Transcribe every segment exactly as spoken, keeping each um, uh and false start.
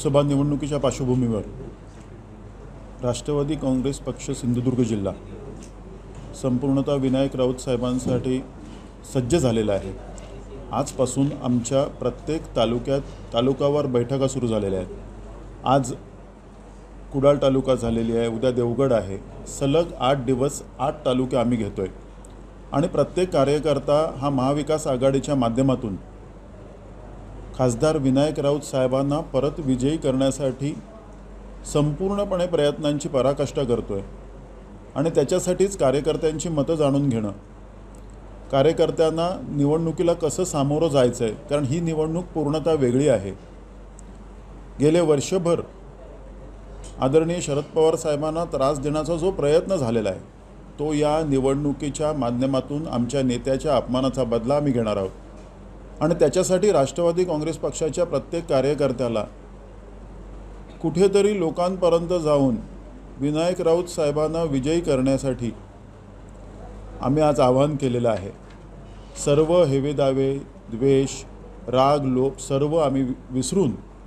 लोकसभा निवडणुकीच्या पार्श्वभूमीवर राष्ट्रवादी काँग्रेस पक्ष सिंधुदुर्ग जिल्हा संपूर्णतः विनायक राऊत साहेबांसाठी सज्ज झालेला आहे। आजपासून आमच्या प्रत्येक तालुक्यात तालुकावार बैठका सुरू झालेल्या आहेत। आज कुडाळ तालुका झालेली आहे, उद्या देवगड आहे। सलग आठ दिवस आठ तालुके आम्ही घेतोय आणि प्रत्येक कार्यकर्ता हा महाविकास आघाडीच्या माध्यमातून खासदार विनायक राऊत साहेबांना परत विजयी करण्यासाठी संपूर्णपणे प्रयत्नांची पराकाष्ठा करतोय आणि त्याच्यासाठीच कार्यकर्त्यांची मतं जाणून घेणं, कार्यकर्त्यांना निवडणुकीला कसं सामोरं जायचं आहे, कारण ही निवडणूक पूर्णतः वेगळी आहे। गेले वर्षभर आदरणीय शरद पवार साहेबांना त्रास देण्याचा जो प्रयत्न झालेला आहे तो या निवडणुकीच्या माध्यमातून आमच्या नेत्याच्या अपमानाचा बदला आम्ही घेणार आहोत आणि त्याच्यासाठी राष्ट्रवादी काँग्रेस पक्षाच्या प्रत्येक कार्यकर्त्याला कुठेतरी लोकांपर्यंत जाऊन विनायक राऊत साहेबांना विजयी करण्यासाठी आम्ही आज आवाहन केलेलं आहे। सर्व हेवेदावे, द्वेष, राग, लोभ सर्व आम्ही विसरून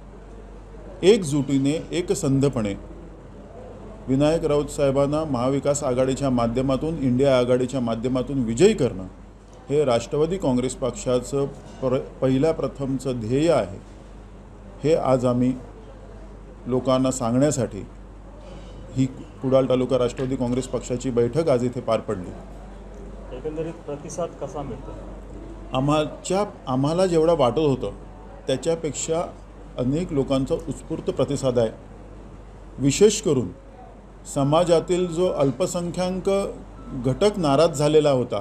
एकजुटीने एकसंधपणे विनायक राऊत साहेबांना महाविकास आघाडीच्या माध्यमातून, इंडिया आघाडीच्या माध्यमातून विजयी करणं हे राष्ट्रवादी काँग्रेस पक्षाचं पर पहिल्या प्रथमचं ध्येय आहे। हे आज आम्ही लोकांना सांगण्यासाठी ही कुडाळ तालुका राष्ट्रवादी काँग्रेस पक्षाची बैठक आज इथे पार पडली। एकंदरीत प्रतिसाद कसा मिळतो? आम्हाच्या आम्हाला जेवढा वाटत होतं त्याच्यापेक्षा अनेक लोकांचा उत्स्फूर्त प्रतिसाद आहे। विशेष करून समाजातील जो अल्पसंख्याक घटक नाराज झालेला होता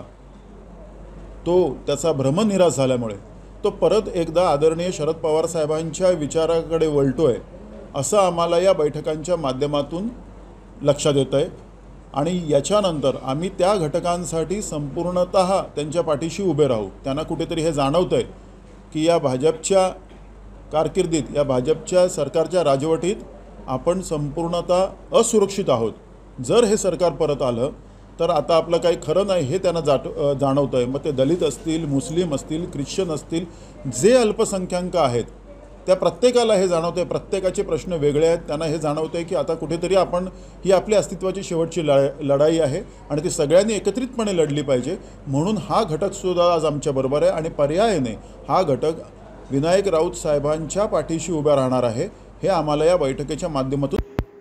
तो त्याचा भ्रमनिराश झाल्यामुळे तो परत एकदा आदरणीय शरद पवार साहेबांच्या विचाराकडे वळतोय असं आम्हाला या बैठकांच्या माध्यमातून लक्षात येतं आहे आणि याच्यानंतर आम्ही त्या घटकांसाठी संपूर्णतः त्यांच्या पाठीशी उभे राहू। त्यांना कुठेतरी हे जाणवतं आहे की या भाजपच्या कारकिर्दीत, या भाजपच्या सरकारच्या राजवटीत आपण संपूर्णतः असुरक्षित आहोत। जर हे सरकार परत आलं तर आता आपलं काही खरं नाही हे त्यांना जाट जाणवतं आहे। मग ते दलित असतील, मुस्लिम असतील, ख्रिश्चन असतील, जे अल्पसंख्याक आहेत त्या प्रत्येकाला हे जाणवतं आहे। प्रत्येकाचे प्रश्न वेगळे आहेत। त्यांना हे जाणवतं आहे की आता कुठेतरी आपण ही आपली अस्तित्वाची शेवटची लढाई आहे आणि ती सगळ्यांनी एकत्रितपणे लढली पाहिजे। म्हणून हा घटकसुद्धा आज आमच्याबरोबर आहे आणि पर्यायाने हा घटक विनायक राऊत साहेबांच्या पाठीशी उभा राहणार आहे। हे आम्हाला या बैठकीच्या माध्यमातून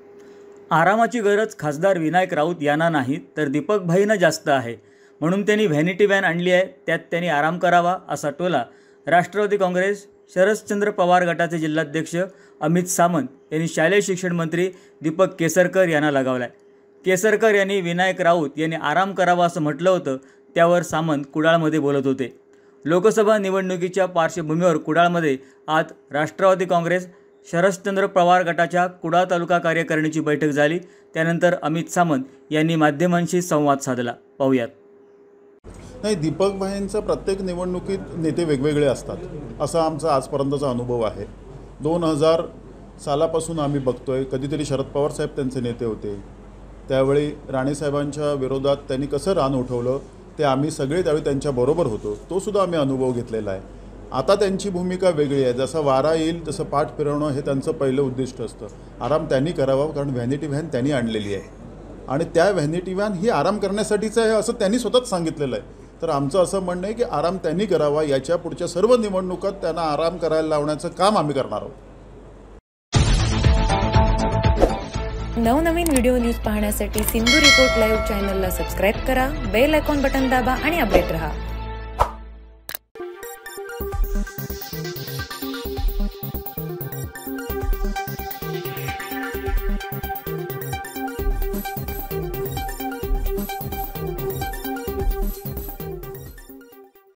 आरामाची गरज खासदार विनायक राऊत यांना नाही तर दीपक भाईंना जास्त आहे, म्हणून त्यांनी व्हॅनिटी व्हॅन आणली आहे, त्यात त्यांनी आराम करावा असा टोला राष्ट्रवादी काँग्रेस शरदचंद्र पवार गटाचे जिल्हाध्यक्ष अमित सामंत यांनी शालेय शिक्षण मंत्री दीपक केसरकर यांना लगावला आहे। केसरकर यांनी विनायक राऊत यांनी आराम करावा असं म्हटलं होतं, त्यावर सामंत कुडाळमध्ये बोलत होते। लोकसभा निवडणुकीच्या पार्श्वभूमीवर कुडाळमध्ये आज राष्ट्रवादी काँग्रेस शरदचंद्र पवार गटाच्या कुडाळ तालुका कार्यकारिणीची बैठक झाली। त्यानंतर अमित सामंत यांनी माध्यमांशी संवाद साधला। पाहूयात। नाही, दीपक भाईंचा प्रत्येक निवडणुकीत नेते वेगवेगळे असतात असा आमचा आजपर्यंतचा अनुभव आहे। दोन हजार सालापासून आम्ही बघतोय, कधीतरी शरद पवार साहेब त्यांचे नेते होते, त्यावेळी राणेसाहेबांच्या विरोधात त्यांनी कसं रान उठवलं ते आम्ही सगळे त्यावेळी त्यांच्याबरोबर होतो, तो सुद्धा आम्ही अनुभव घेतलेला आहे। आता त्यांची भूमिका वेगळी आहे। जसं वारा येईल तसं पाठ फिरवणं हे त्यांचं पहिलं उद्दिष्ट असतं। आराम त्यांनी करावा, कारण व्हॅनिटी व्हॅन त्यांनी आणलेली आहे आणि त्या व्हॅनिटी व्हॅन ही आराम करण्यासाठीच आहे असं त्यांनी स्वतःच सांगितलेलं आहे। तर आमचं असं म्हणणं आहे की आराम त्यांनी करावा, याच्या पुढच्या सर्व निवडणुकात त्यांना आराम करायला लावण्याचं काम आम्ही करणार आहोत। नवनवीन व्हिडिओ न्यूज पाहण्यासाठी सिंधू रिपोर्ट लाईव्ह चॅनलला सबस्क्राईब करा, बेल आयकॉन बटन दाबा आणि अपडेट रहा।